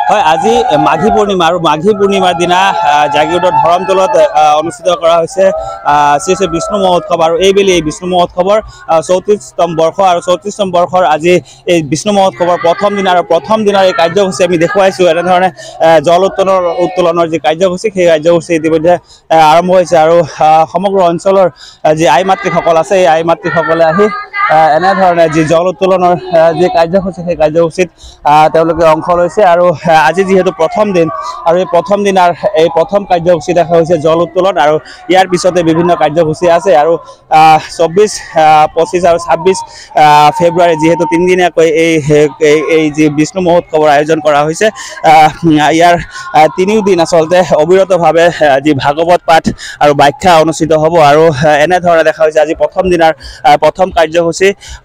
হয় আজি মাঘী পূৰ্ণিমা আৰু মাঘী পূৰ্ণিমাৰ দিনা জাগিৰোডৰ ধৰমতলত অনুষ্ঠিত কৰা হৈছে শ্ৰী শ্ৰী বিষ্ণু মহোৎসৱ আৰু এইবেলি এই বিষ্ণু মহোৎসৱৰ 34তম বৰ্ষ আৰু 34তম বৰ্ষৰ আজি এই বিষ্ণু মহোৎসৱৰ প্ৰথম দিনাৰ এই কাৰ্যসূচী আমি দেখুৱাইছোঁ এনেধৰণে জল উত্তোলনৰ যি কাৰ্যসূচী সেই কাৰ্যসূচী ইতিমধ্যে আৰম্ভ হৈছে আৰু সমগ্ৰ অঞ্চলৰ যি আই মাতৃসকল আছে এই আই মাতৃসকলে আহি এনেধৰণে যি জল উত্তোলনৰ যি কাৰ্যসূচী সেই কাৰ্যসূচীত তেওঁলোকে অংশ লৈছে আৰু আজি যেহেতু প্ৰথম দিন আৰু এই প্ৰথম দিনাৰ এই প্ৰথম কাৰ্যসূচী দেখা হৈছে জল উত্তোলন আৰু ইয়াৰ পিছতে বিভিন্ন কাৰ্যসূচী আছে আৰু 24, 25 আৰু 26 ফেব্ৰুৱাৰী যেহেতু তিনিদিনীয়াকৈ এই যি বিষ্ণু মহোৎসৱৰ আয়োজন কৰা হৈছে ইয়াৰ তিনিওদিন আচলতে অবিৰতভাৱে যি ভাগৱত পাঠ আৰু ব্যাখ্যা অনুষ্ঠিত হ'ব আৰু এনেধৰণে দেখা হৈছে আজি প্ৰথম দিনাৰ প্ৰথম কাৰ্যসূচী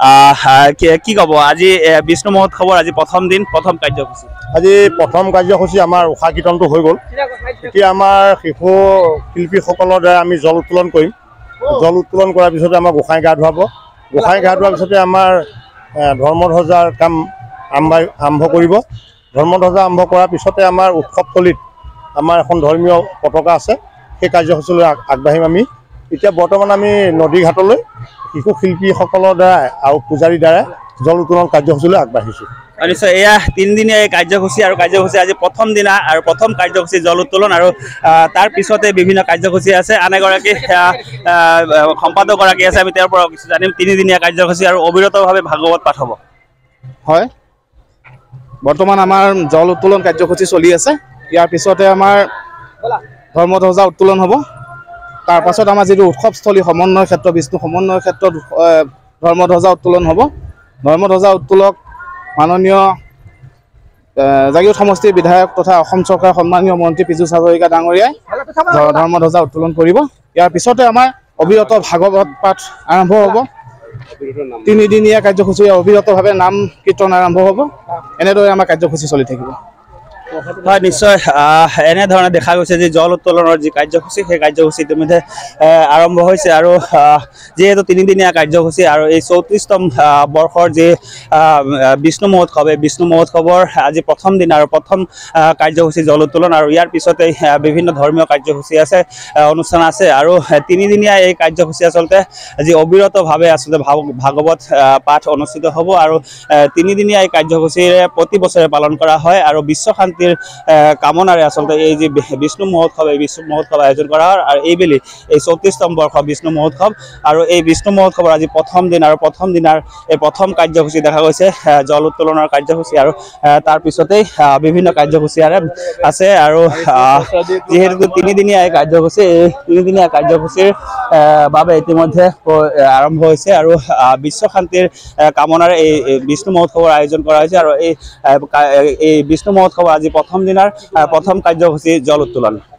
কি ক'ব আজি বিষ্ণু মহোৎসৱৰ আজি প্ৰথম দিন প্ৰথম কাৰ্যসূচী আজি প্ৰথম কাৰ্যসূচী আমাৰ উষা কীৰ্তনটো হৈ গ'ল এতিয়া আমাৰ শিশু শিল্পীসকলৰ দ্বাৰা আমি জল উত্তোলন কৰিম জল উত্তোলন কৰাৰ পিছতে আমাক গোসাঁই গা ধুৱাব গোসাঁই গা ধোৱাৰ পিছতে আমাৰ ধৰ্মধ্বজাৰ কাম আৰম্ভ কৰিব ধৰ্মধ্বজা আৰম্ভ কৰাৰ পিছতে আমাৰ উৎসৱস্থলীত আমাৰ এখন ধৰ্মীয় পতাকা আছে সেই কাৰ্যসূচীলৈ আগবাঢ়িম আমি এতিয়া বৰ্তমান আমি নদী ঘাটলৈ শিশু শিল্পীসকলৰ দ্বাৰা আৰু পূজাৰীৰ দ্বাৰা জল উত্তোলন কাৰ্যসূচীলৈ আগবাঢ়িছোঁ নিশ্চয় এয়া তিনিদিনীয়া এই কাৰ্যসূচী আৰু কাৰ্যসূচী আজি প্ৰথম দিনা আৰু প্ৰথম কাৰ্যসূচী জল উত্তোলন আৰু তাৰ পিছতে বিভিন্ন কাৰ্যসূচী আছে আন এগৰাকী সম্পাদকগৰাকী আছে আমি তেওঁৰ পৰা কিছু জানিম তিনিদিনীয়া কাৰ্যসূচী আৰু অবিৰতভাৱে ভাগৱত পাঠ হ'ব হয় বৰ্তমান আমাৰ জল উত্তোলন কাৰ্যসূচী চলি আছে ইয়াৰ পিছতে আমাৰ ধৰ্মধ্বজা উত্তোলন হ'ব তাৰ পাছত আমাৰ যিটো উৎসৱস্থলী সমন্বয় ক্ষেত্ৰ বিষ্ণু সমন্বয় ক্ষেত্ৰত ধৰ্মধ্বজা উত্তোলন হ'ব ধৰ্মধ্বজা উত্তোলক মাননীয় জাগিৰোড সমষ্টিৰ বিধায়ক তথা অসম চৰকাৰৰ সন্মানীয় মন্ত্ৰী পীযুষ হাজৰিকা ডাঙৰীয়াই ধৰ্মধ্বজা উত্তোলন কৰিব ইয়াৰ পিছতে আমাৰ অবিৰত ভাগৱত পাঠ আৰম্ভ হ'ব তিনিদিনীয়া কাৰ্যসূচী অবিৰতভাৱে নাম কীৰ্তন আৰম্ভ হ'ব এনেদৰে আমাৰ কাৰ্যসূচী চলি থাকিব হয় নিশ্চয় এনেধৰণে দেখা গৈছে যে জল উত্তোলনৰ যি কাৰ্যসূচী সেই কাৰ্যসূচী ইতিমধ্যে আৰম্ভ হৈছে আৰু যিহেতু তিনিদিনীয়া কাৰ্যসূচী আৰু এই 34তম বৰ্ষৰ যি বিষ্ণু মহোৎসৱ এই বিষ্ণু মহোৎসৱৰ আজি প্ৰথম দিন আৰু প্ৰথম কাৰ্যসূচী জল উত্তোলন আৰু ইয়াৰ পিছতে বিভিন্ন ধৰ্মীয় কাৰ্যসূচী আছে অনুষ্ঠান আছে আৰু তিনিদিনীয়া এই কাৰ্যসূচী আচলতে যি অবিৰতভাৱে আচলতে ভাগৱত পাঠ অনুষ্ঠিত হ'ব আৰু তিনিদিনীয়া এই কাৰ্যসূচীৰে প্ৰতি বছৰে পালন কৰা হয় আৰু বিশ্ব শান্তিৰ কামনাৰে আচলতে এই যে বিষ্ণু মহোৎসৱ এই বিষ্ণু মহোৎসৱ আয়োজন কৰা হয় আৰু এইবেলি এই 34তম বৰ্ষ বিষ্ণু মহোৎসৱ আৰু এই বিষ্ণু মহোৎসৱৰ আজি প্ৰথম দিন আৰু প্ৰথম দিনাৰ এই প্ৰথম কাৰ্যসূচী দেখা গৈছে জল উত্তোলনৰ কাৰ্যসূচী আৰু তাৰ পিছতেই বিভিন্ন কাৰ্যসূচী আছে আৰু যিহেতু তিনিদিনীয়া এই কাৰ্যসূচী এই তিনিদিনীয়া কাৰ্যসূচীৰ বাবে ইতিমধ্যে আৰম্ভ হৈছে আৰু বিশ্ব শান্তিৰ কামনাৰে এই বিষ্ণু মহোৎসৱৰ আয়োজন কৰা হৈছে আৰু এই বিষ্ণু মহোৎসৱৰ আজি প্ৰথম দিনাৰ প্ৰথম কাৰ্যসূচী জল উত্তোলন